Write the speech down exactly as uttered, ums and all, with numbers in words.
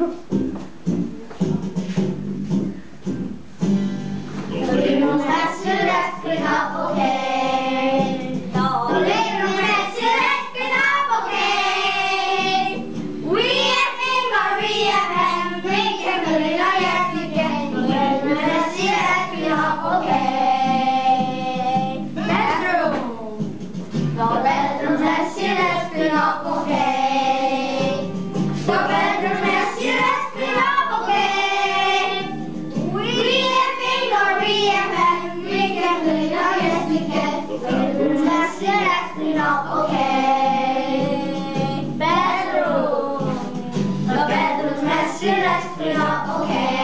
little messy, let's clean up, okay? The little messy, let's clean up, okay? We have finger, we have hand, we can clean up, yes we can. The little messy, let's clean up, okay? Bedroom. The bedroom messy, let's clean up, okay? The bedroom messy, let's clean up, okay? We have finger, we have hand, we can clean up, yes we can. The bedroom messy, let's clean up, okay? Bedroom. The bedroom messy, let's clean up, okay?